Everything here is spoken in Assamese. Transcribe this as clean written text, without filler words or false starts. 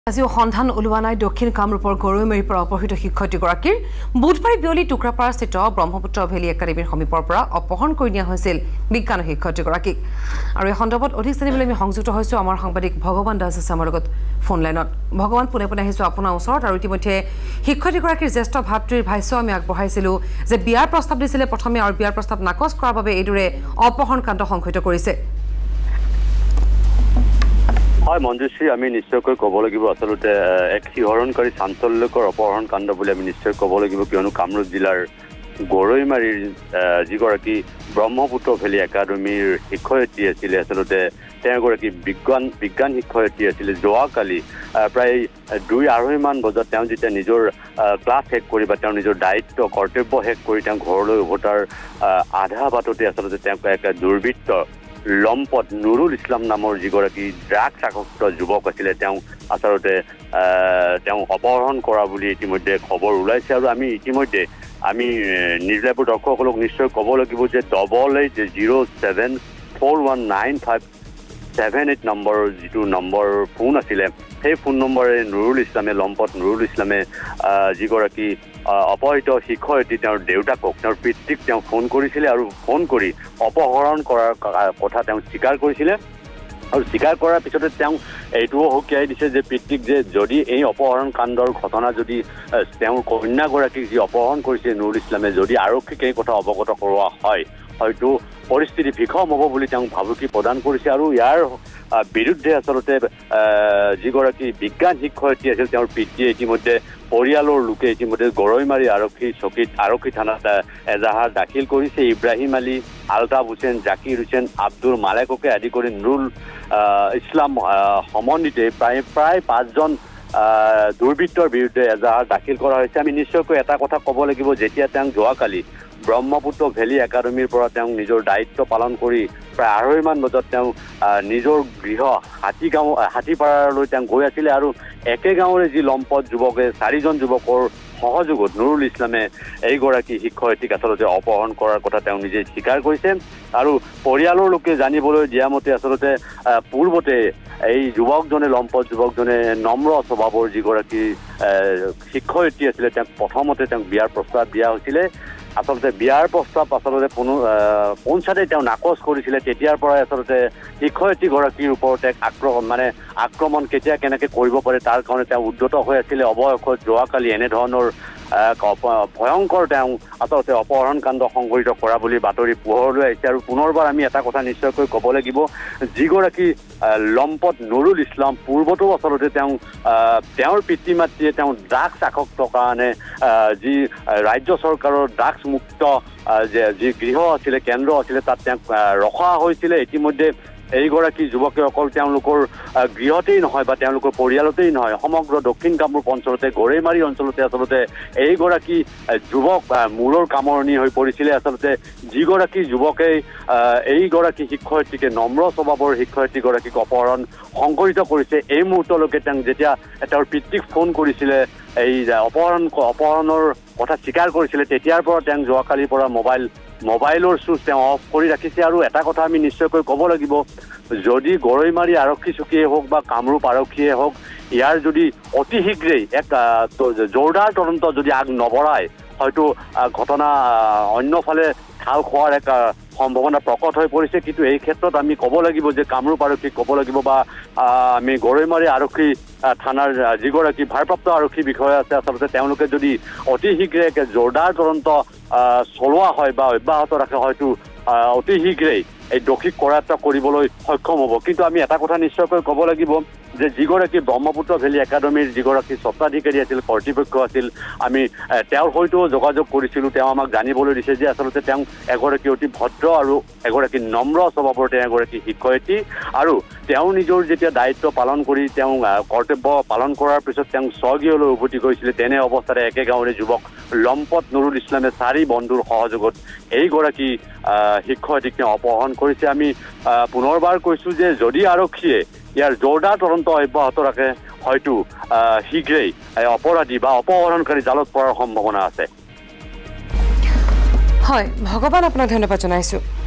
আজিও সন্ধান ওলোৱা নাই দক্ষিণ কামৰূপৰ গৰৈমাৰীৰ পৰা অপহৃত শিক্ষয়িত্ৰীগৰাকীৰ বুধবাৰে বিয়লি টুকুৰাপাৰাস্থিত ব্ৰহ্মপুত্ৰ ভেলী একাডেমীৰ সমীপৰ পৰা অপহৰণ কৰি নিয়া হৈছিল বিজ্ঞান শিক্ষয়িত্ৰীগৰাকীক আৰু এই সন্দৰ্ভত অধিক জানিবলৈ আমি সংযুক্ত হৈছো আমাৰ সাংবাদিক ভগৱান দাস আছে আমাৰ লগত ফোন লাইনত ভগৱান পুনে পুনে আহিছো আপোনাৰ ওচৰত আৰু ইতিমধ্যে শিক্ষয়িত্ৰীগৰাকীৰ জ্যেষ্ঠ ভাতৃৰ ভাষ্য আমি আগবঢ়াইছিলো যে বিয়াৰ প্ৰস্তাৱ দিছিলে প্ৰথমে আৰু বিয়াৰ প্ৰস্তাৱ নাকচ কৰাৰ বাবে এইদৰে অপহৰণ কাণ্ড সংঘটিত কৰিছে হয় মঞ্জুশ্ৰী আমি নিশ্চয়কৈ ক'ব লাগিব আসলতে এক শিহৰণকাৰী চাঞ্চল্যকৰ অপহৰণ কাণ্ড বুলি আমি নিশ্চয় ক'ব লাগিব কিয়নো কামৰূপ জিলাৰ গৰৈমাৰীৰ যিগৰাকী ব্ৰহ্মপুত্ৰ ভেলী একাডেমীৰ শিক্ষয়িত্ৰী আছিলে আসলতে তেওঁগৰাকী বিজ্ঞান শিক্ষয়িত্ৰী আছিলে যোৱাকালি প্ৰায় 2-2:30 মান বজাত তেওঁ যেতিয়া নিজৰ ক্লাছ শেষ কৰি বা তেওঁৰ নিজৰ দায়িত্ব কৰ্তব্য শেষ কৰি তেওঁ ঘৰলৈ উভতাৰ আধা বাটতে আসলতে তেওঁক এক দুৰ্বৃত্ত লম্পট নুৰুল ইছলাম নামৰ যিগৰাকী ড্ৰাগছ আসক্ত যুৱক আছিলে তেওঁ আসলতে তেওঁ অপহৰণ কৰা বুলি ইতিমধ্যে খবৰ ওলাইছে আৰু আমি ইতিমধ্যে আমি নিউজলাইভৰ দৰ্শকসকলক নিশ্চয় ক'ব লাগিব যে 8807419578 নম্বৰৰ যিটো নম্বৰ ফোন আছিলে সেই ফোন নম্বৰে নুৰুল ইছলামে লম্পট নুৰুল ইছলামে যিগৰাকী অপহৃত শিক্ষয়িত্ৰী তেওঁৰ দেউতাকক তেওঁৰ পিতৃক তেওঁ ফোন কৰিছিলে আৰু ফোন কৰি অপহৰণ কৰাৰ কথা তেওঁ স্বীকাৰ কৰিছিলে আৰু স্বীকাৰ কৰাৰ পিছতে তেওঁ এইটোও সকীয়াই দিছে যে পিতৃক যে যদি এই অপহৰণ কাণ্ডৰ ঘটনা যদি তেওঁৰ কন্যাগৰাকীক যি অপহৰণ কৰিছে নুৰুল ইছলামে যদি আৰক্ষীক এই কথা অৱগত কৰোৱা হয় হয়তো পৰিস্থিতি ভীষণ হ'ব বুলি তেওঁ ভাবুকি প্ৰদান কৰিছে আৰু ইয়াৰ বিৰুদ্ধে আসলতে যিগৰাকী বিজ্ঞান শিক্ষয়িত্ৰী আছিল তেওঁৰ পিতৃয়ে ইতিমধ্যে পৰিয়ালৰ লোকে ইতিমধ্যে গৰৈমাৰী আৰক্ষী থানাত এজাহাৰ দাখিল কৰিছে ইব্ৰাহিম আলী আলতাফ হুছেইন জাকিৰ হুছেইন আব্দুল মালেককে আদি কৰি নুৰুল ইছলাম সমন্বিতে প্ৰায় 5জন দুৰ্বৃত্তৰ বিৰুদ্ধে এজাহাৰ দাখিল কৰা হৈছে আমি নিশ্চয়কৈ এটা কথা ক'ব লাগিব যেতিয়া তেওঁ যোৱাকালি ব্ৰহ্মপুত্ৰ ভেলী একাডেমীৰ পৰা তেওঁ নিজৰ দায়িত্ব পালন কৰি প্ৰায় 2:30 মান বজাত তেওঁ নিজৰ গৃহ হাতীপাৰালৈ তেওঁ গৈ আছিলে আৰু একে গাঁৱৰে যি লম্পট যুৱকে 4জন যুৱকৰ সহযোগত নুৰুল ইছলামে এইগৰাকী শিক্ষয়িত্ৰীক আচলতে অপহৰণ কৰাৰ কথা তেওঁ নিজে স্বীকাৰ কৰিছে আৰু পৰিয়ালৰ লোকে জানিবলৈ দিয়া মতে আচলতে পূৰ্বতে এই যুৱকজনে লম্পট যুৱকজনে নম্ৰ স্বভাৱৰ যিগৰাকী শিক্ষয়িত্ৰী আছিলে তেওঁক প্ৰথমতে তেওঁক বিয়াৰ প্ৰস্তাৱ দিয়া হৈছিলে আসলতে বিয়াৰ প্ৰস্তাৱ আসলতে পঞ্চায়তে তেওঁ নাকচ কৰিছিলে তেতিয়াৰ পৰাই আসলতে শিক্ষয়িত্ৰীগৰাকীৰ ওপৰত এক আক্ৰমণ কেতিয়া কেনেকৈ কৰিব পাৰে তাৰ কাৰণে তেওঁ উদ্যত হৈ আছিলে অৱশেষত যোৱাকালি এনেধৰণৰ ভয়ংকৰ তেওঁ আসলতে অপহৰণ কাণ্ড সংঘটিত কৰা বুলি বাতৰি পোহৰলৈ আহিছে আৰু পুনৰবাৰ আমি এটা কথা নিশ্চয়কৈ ক'ব লাগিব যিগৰাকী লম্পট নুৰুল ইছলাম পূৰ্বতো আসলতে তেওঁৰ পিতৃ মাতৃয়ে তেওঁ ড্ৰাগছ আসক্ত কাৰণে যি ৰাজ্য চৰকাৰৰ ড্ৰাগছ মুক্ত যি গৃহ আছিলে কেন্দ্ৰ আছিলে তাত তেওঁক ৰখা হৈছিলে ইতিমধ্যে এইগৰাকী যুৱকে অকল তেওঁলোকৰ গৃহতেই নহয় বা তেওঁলোকৰ পৰিয়ালতেই নহয় সমগ্ৰ দক্ষিণ কামৰূপ অঞ্চলতে গৰৈমাৰী অঞ্চলতে আচলতে এইগৰাকী যুৱক মূৰৰ কামৰণি হৈ পৰিছিলে আচলতে যিগৰাকী যুৱকে এইগৰাকী শিক্ষয়িত্ৰীকে নম্ৰ স্বভাৱৰ শিক্ষয়িত্ৰীগৰাকীক অপহৰণ সংঘটিত কৰিছে এই মুহূৰ্তলৈকে তেওঁ যেতিয়া তেওঁৰ পিতৃক ফোন কৰিছিলে এই অপহৰণৰ কথা স্বীকাৰ কৰিছিলে তেতিয়াৰ পৰা তেওঁ যোৱাকালিৰ পৰা মোবাইলৰ চুইচ তেওঁ অফ কৰি ৰাখিছে আৰু এটা কথা আমি নিশ্চয়কৈ ক'ব লাগিব যদি গৰৈমাৰী আৰক্ষী চকীয়ে হওক বা কামৰূপ আৰক্ষীয়ে হওক ইয়াৰ যদি অতি শীঘ্ৰেই এক জোৰদাৰ তদন্ত যদি আগ নবঢ়ায় হয়তো ঘটনা অন্যফালে ঢাল খোৱাৰ এক সম্ভাৱনা প্ৰকট হৈ পৰিছে কিন্তু এই ক্ষেত্ৰত আমি ক'ব লাগিব যে কামৰূপ আৰক্ষীক ক'ব লাগিব বা আমি গৰৈমাৰী আৰক্ষী থানাৰ যিগৰাকী ভাৰপ্ৰাপ্ত আৰক্ষী বিষয়া আছে আচলতে তেওঁলোকে যদি অতি শীঘ্ৰে এক জোৰদাৰ তদন্ত চলোৱা হয় বা অব্যাহত ৰাখে হয়তো অতি শীঘ্ৰেই এই দোষীক কৰায়ত্ব কৰিবলৈ সক্ষম হ'ব কিন্তু আমি এটা কথা নিশ্চয়কৈ ক'ব লাগিব যে যিগৰাকী ব্ৰহ্মপুত্ৰ ভেলী একাডেমীৰ যিগৰাকী স্বত্বাধিকাৰী আছিল কৰ্তৃপক্ষ আছিল আমি তেওঁৰ সৈতেও যোগাযোগ কৰিছিলোঁ তেওঁ আমাক জানিবলৈ দিছে যে আচলতে তেওঁ এগৰাকী অতি ভদ্ৰ আৰু এগৰাকী নম্ৰ স্বভাৱৰ তেওঁ এগৰাকী শিক্ষয়িত্ৰী আৰু তেওঁ নিজৰ যেতিয়া দায়িত্ব পালন কৰি তেওঁ কৰ্তব্য পালন কৰাৰ পিছত তেওঁ স্বগৃহলৈ উভতি গৈছিলে তেনে অৱস্থাতে একে গাঁৱৰে যুৱক লম্পট নুৰুল ইছলামে 4 বন্ধুৰ সহযোগত এইগৰাকী শিক্ষয়িত্ৰীক তেওঁ অপহৰণ কৰিছে আমি পুনৰবাৰ কৈছোঁ যে যদি আৰক্ষীয়ে ইয়াৰ জোৰদাৰ তদন্ত অব্যাহত ৰাখে হয়তো শীঘ্ৰেই অপৰাধী বা অপহৰণকাৰী জালত পৰাৰ সম্ভাৱনা আছে হয় ভগৱান আপোনাক ধন্যবাদ জনাইছোঁ